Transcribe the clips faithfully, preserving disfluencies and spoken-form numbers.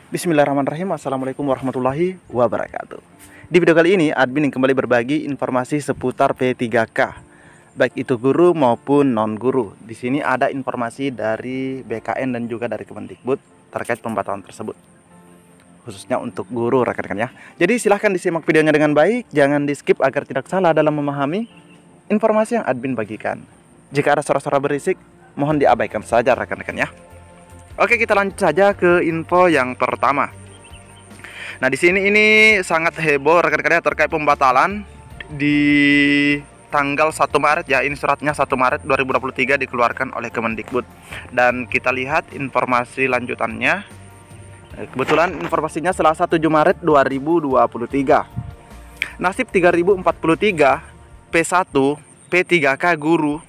Bismillahirrahmanirrahim. Assalamualaikum warahmatullahi wabarakatuh. Di video kali ini, admin yang kembali berbagi informasi seputar P tiga K, baik itu guru maupun non-guru. Di sini ada informasi dari B K N dan juga dari Kemendikbud terkait pembatalan tersebut, khususnya untuk guru rekan-rekan ya. Jadi silahkan disimak videonya dengan baik, jangan di skip agar tidak salah dalam memahami informasi yang admin bagikan. Jika ada suara-suara berisik, mohon diabaikan saja rekan-rekan ya. Oke, kita lanjut saja ke info yang pertama. Nah, di sini ini sangat heboh rekan-rekan terkait pembatalan di tanggal satu Maret ya. Ini suratnya satu Maret dua ribu dua puluh tiga dikeluarkan oleh Kemendikbud. Dan kita lihat informasi lanjutannya. Kebetulan informasinya Selasa tujuh Maret dua ribu dua puluh tiga. Nasib tiga ribu empat puluh tiga P satu P tiga K guru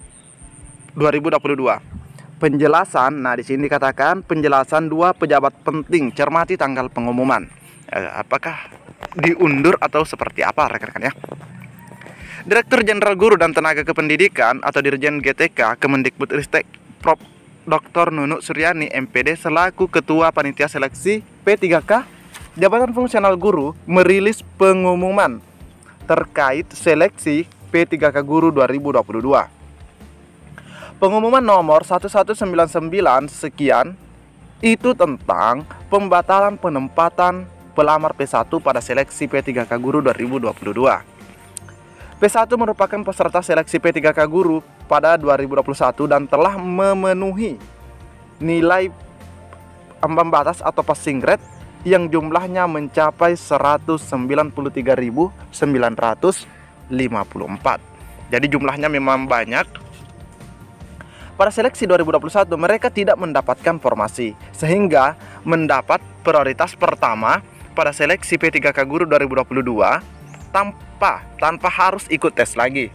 dua ribu dua puluh dua. Penjelasan, nah di sini dikatakan penjelasan dua pejabat penting, cermati tanggal pengumuman. Eh, apakah diundur atau seperti apa rekan-rekan ya? Direktur Jenderal Guru dan Tenaga Kependidikan atau Dirjen G T K Kemendikbudristek Prof Doktor Nunuk Suryani M Pd selaku Ketua Panitia Seleksi P tiga K Jabatan Fungsional Guru merilis pengumuman terkait seleksi P tiga K Guru dua ribu dua puluh dua. Pengumuman nomor seribu seratus sembilan puluh sembilan sekian itu tentang pembatalan penempatan pelamar P satu pada seleksi P tiga K Guru dua ribu dua puluh dua. P satu merupakan peserta seleksi P tiga K Guru pada dua ribu dua puluh satu dan telah memenuhi nilai ambang batas atau passing grade yang jumlahnya mencapai seratus sembilan puluh tiga ribu sembilan ratus lima puluh empat. Jadi jumlahnya memang banyak. Pada seleksi dua ribu dua puluh satu mereka tidak mendapatkan formasi sehingga mendapat prioritas pertama pada seleksi P tiga K Guru dua ribu dua puluh dua tanpa tanpa harus ikut tes lagi.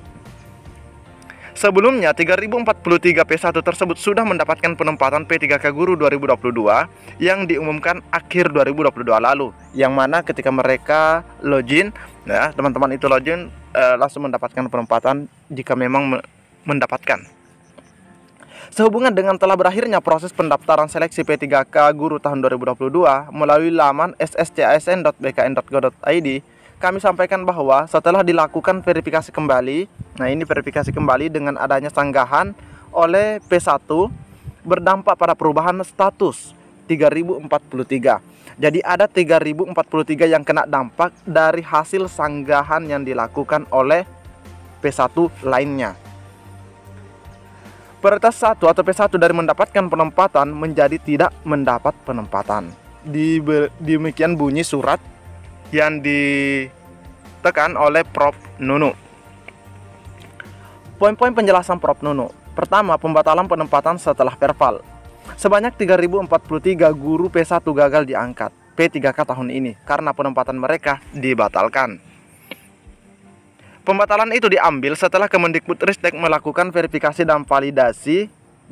Sebelumnya tiga ribu empat puluh tiga P satu tersebut sudah mendapatkan penempatan P tiga K Guru dua ribu dua puluh dua yang diumumkan akhir dua ribu dua puluh dua lalu, yang mana ketika mereka login ya, teman-teman itu login eh, langsung mendapatkan penempatan jika memang me mendapatkan. Sehubungan dengan telah berakhirnya proses pendaftaran seleksi P tiga K Guru tahun dua ribu dua puluh dua melalui laman s s c a s n dot b k n dot go dot i d, kami sampaikan bahwa setelah dilakukan verifikasi kembali, nah ini verifikasi kembali dengan adanya sanggahan oleh P satu berdampak pada perubahan status tiga ribu empat puluh tiga. Jadi ada tiga ribu empat puluh tiga yang kena dampak dari hasil sanggahan yang dilakukan oleh P satu lainnya. Prioritas satu atau P satu dari mendapatkan penempatan menjadi tidak mendapat penempatan. Di, demikian bunyi surat yang ditekan oleh Prof Nunuk. Poin-poin penjelasan Prof Nunuk. Pertama, pembatalan penempatan setelah perval. Sebanyak tiga ribu empat puluh tiga guru P satu gagal diangkat P tiga K tahun ini karena penempatan mereka dibatalkan. Pembatalan itu diambil setelah Kemendikbudristek melakukan verifikasi dan validasi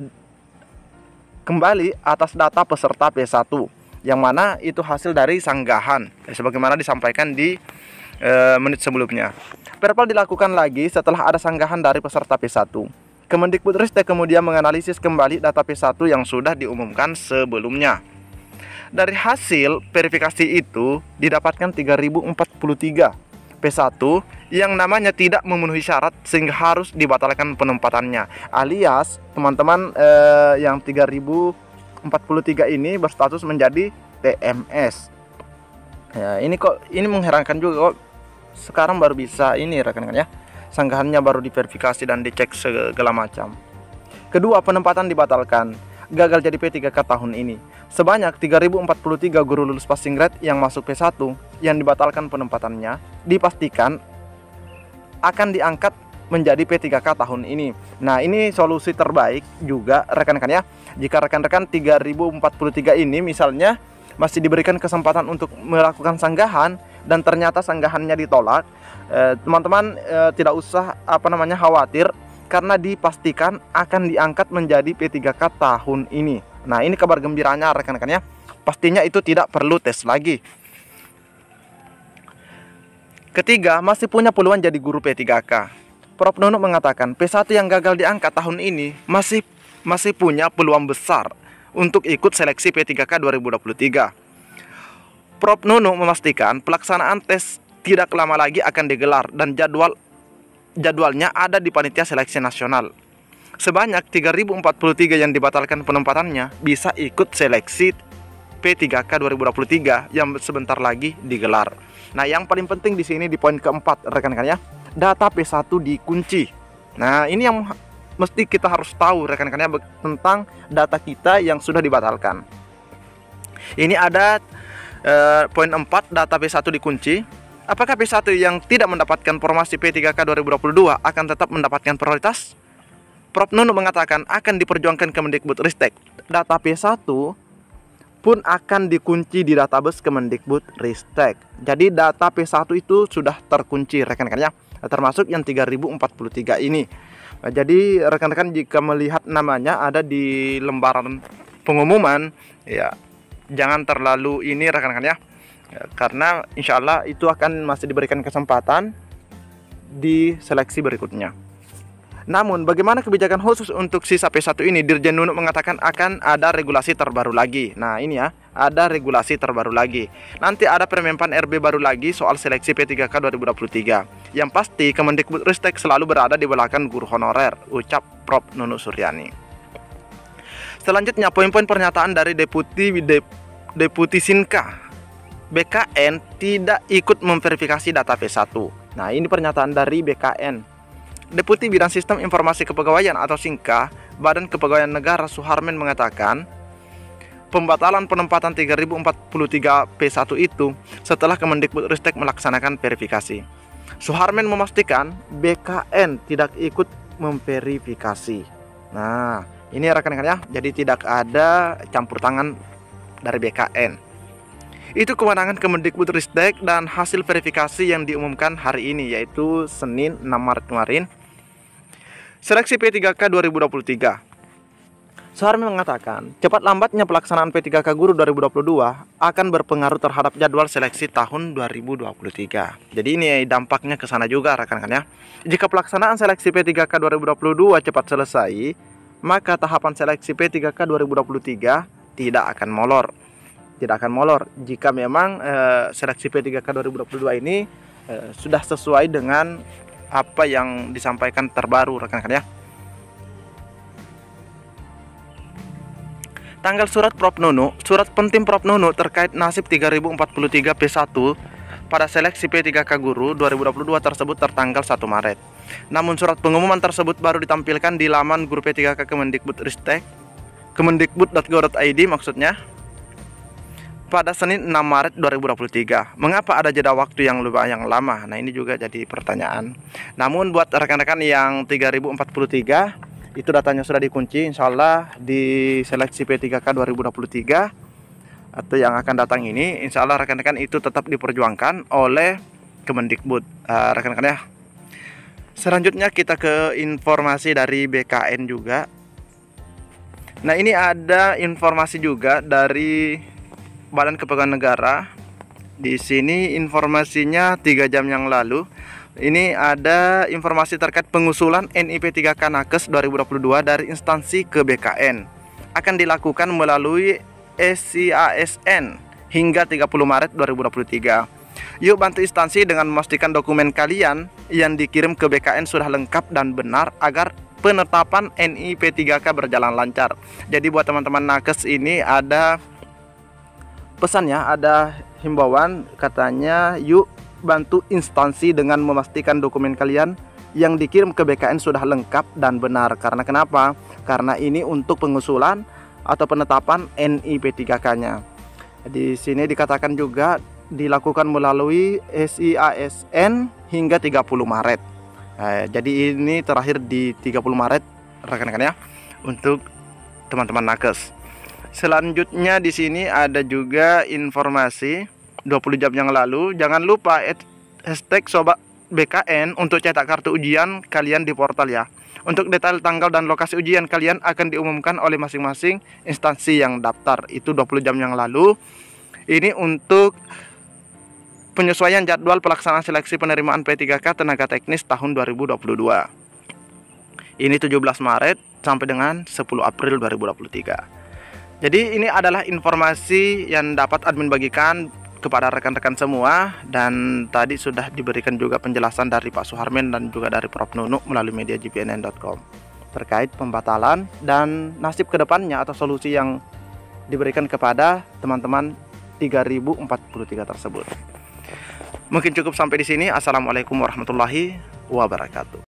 kembali atas data peserta P satu, yang mana itu hasil dari sanggahan sebagaimana disampaikan di e, menit sebelumnya. Perval dilakukan lagi setelah ada sanggahan dari peserta P satu. Kemendikbudristek kemudian menganalisis kembali data P satu yang sudah diumumkan sebelumnya. Dari hasil verifikasi itu didapatkan tiga ribu empat puluh tiga P satu yang namanya tidak memenuhi syarat sehingga harus dibatalkan penempatannya, alias teman-teman eh, yang tiga ribu empat puluh tiga ini berstatus menjadi T M S ya. Ini kok ini mengherankan juga kok sekarang baru bisa ini rekan-rekan ya, sanggahannya baru diverifikasi dan dicek segala macam. Kedua, penempatan dibatalkan, gagal jadi P tiga K tahun ini. Sebanyak tiga ribu empat puluh tiga guru lulus passing grade yang masuk P satu yang dibatalkan penempatannya dipastikan akan diangkat menjadi P tiga K tahun ini. Nah, ini solusi terbaik juga rekan-rekan ya. Jika rekan-rekan tiga ribu empat puluh tiga ini misalnya masih diberikan kesempatan untuk melakukan sanggahan dan ternyata sanggahannya ditolak, teman-teman eh, eh, tidak usah apa namanya khawatir karena dipastikan akan diangkat menjadi P tiga K tahun ini. Nah, ini kabar gembiranya rekan-rekan ya. Pastinya itu tidak perlu tes lagi. Ketiga, masih punya peluang jadi guru P tiga K. Prof Nunuk mengatakan P satu yang gagal diangkat tahun ini masih masih punya peluang besar untuk ikut seleksi P tiga K dua ribu dua puluh tiga. Prof Nunu memastikan pelaksanaan tes tidak lama lagi akan digelar dan jadwal jadwalnya ada di panitia seleksi nasional. Sebanyak tiga ribu empat puluh tiga yang dibatalkan penempatannya bisa ikut seleksi P tiga K dua ribu dua puluh tiga yang sebentar lagi digelar. Nah, yang paling penting di sini di poin keempat, rekan-rekan ya, data P satu dikunci. Nah, ini yang mesti kita harus tahu rekan-rekan ya tentang data kita yang sudah dibatalkan. Ini ada eh, poin empat, data P satu dikunci. Apakah P satu yang tidak mendapatkan formasi P tiga K dua ribu dua puluh dua akan tetap mendapatkan prioritas? Prof Nunu mengatakan akan diperjuangkan Kemendikbudristek. Data P satu pun akan dikunci di database Kemendikbudristek. Jadi data P satu itu sudah terkunci rekan-rekan ya, termasuk yang tiga ribu empat puluh tiga ini. Nah, jadi rekan-rekan jika melihat namanya ada di lembaran pengumuman, ya jangan terlalu ini rekan-rekan ya, ya karena insya Allah itu akan masih diberikan kesempatan di seleksi berikutnya. Namun bagaimana kebijakan khusus untuk sisa P satu ini? Dirjen Nunu mengatakan akan ada regulasi terbaru lagi. Nah ini ya, ada regulasi terbaru lagi. Nanti ada Permenpan R B baru lagi soal seleksi P tiga K dua ribu dua puluh tiga. Yang pasti Kemendikbudristek selalu berada di belakang guru honorer, ucap Prof Nunu Suryani. Selanjutnya poin-poin pernyataan dari Deputi Dep, Deputi Sinka. B K N tidak ikut memverifikasi data P satu. Nah ini pernyataan dari B K N. Deputi Bidang Sistem Informasi Kepegawaian atau Sinka, Badan Kepegawaian Negara Suharmen mengatakan pembatalan penempatan tiga ribu empat puluh tiga P satu itu setelah Kemendikbudristek melaksanakan verifikasi. Suharmen memastikan B K N tidak ikut memverifikasi. Nah, ini rekan-rekan ya, jadi tidak ada campur tangan dari B K N. Itu kewenangan Kemendikbudristek dan hasil verifikasi yang diumumkan hari ini, yaitu Senin enam Maret kemarin. Seleksi P tiga K dua ribu dua puluh tiga. Suharmen mengatakan, cepat lambatnya pelaksanaan P tiga K Guru dua ribu dua puluh dua akan berpengaruh terhadap jadwal seleksi tahun dua ribu dua puluh tiga. Jadi ini dampaknya ke sana juga rekan-rekan ya. Jika pelaksanaan seleksi P tiga K dua ribu dua puluh dua cepat selesai, maka tahapan seleksi P tiga K dua ribu dua puluh tiga tidak akan molor. Tidak akan molor jika memang eh, seleksi P tiga K dua ribu dua puluh dua ini eh, sudah sesuai dengan apa yang disampaikan terbaru rekan-rekan ya. Tanggal surat Prof Nunu, surat penting Prof Nunu terkait nasib tiga ribu empat puluh tiga P satu pada seleksi P tiga K Guru dua ribu dua puluh dua tersebut tertanggal satu Maret. Namun surat pengumuman tersebut baru ditampilkan di laman Guru P tiga K Kemendikbudristek, kemendikbud titik go titik i d maksudnya, pada Senin enam Maret dua ribu dua puluh tiga. Mengapa ada jeda waktu yang lumayan lama? Nah ini juga jadi pertanyaan. Namun buat rekan-rekan yang tiga ribu empat puluh tiga, itu datanya sudah dikunci. Insya Allah di seleksi P tiga K dua ribu dua puluh tiga atau yang akan datang ini, insya Allah rekan-rekan itu tetap diperjuangkan oleh Kemendikbud, uh, rekan-rekan ya. Selanjutnya kita ke informasi dari B K N juga. Nah ini ada informasi juga dari Badan Kepegawaian Negara. Di sini informasinya tiga jam yang lalu. Ini ada informasi terkait pengusulan N I P tiga K Nakes dua ribu dua puluh dua dari instansi ke B K N. Akan dilakukan melalui S I A S N hingga tiga puluh Maret dua ribu dua puluh tiga. Yuk bantu instansi dengan memastikan dokumen kalian yang dikirim ke B K N sudah lengkap dan benar agar penetapan N I P tiga K berjalan lancar. Jadi buat teman-teman Nakes ini ada pesannya, ada himbauan katanya, yuk bantu instansi dengan memastikan dokumen kalian yang dikirim ke B K N sudah lengkap dan benar. Karena kenapa? Karena ini untuk pengusulan atau penetapan N I P tiga K-nya. Di sini dikatakan juga dilakukan melalui S I A S N hingga tiga puluh Maret. Nah, jadi ini terakhir di tiga puluh Maret rekan-rekan ya untuk teman-teman Nakes. Selanjutnya di sini ada juga informasi dua puluh jam yang lalu. Jangan lupa hashtag sobat B K N untuk cetak kartu ujian kalian di portal ya. Untuk detail tanggal dan lokasi ujian kalian akan diumumkan oleh masing-masing instansi yang daftar. Itu dua puluh jam yang lalu. Ini untuk penyesuaian jadwal pelaksanaan seleksi penerimaan P tiga K tenaga teknis tahun dua ribu dua puluh dua. Ini tujuh belas Maret sampai dengan sepuluh April dua ribu dua puluh tiga. Jadi ini adalah informasi yang dapat admin bagikan kepada rekan-rekan semua, dan tadi sudah diberikan juga penjelasan dari Pak Suharmen dan juga dari Prof Nunu melalui media G P N N dot com terkait pembatalan dan nasib kedepannya atau solusi yang diberikan kepada teman-teman tiga ribu empat puluh tiga tersebut. Mungkin cukup sampai di sini. Assalamualaikum warahmatullahi wabarakatuh.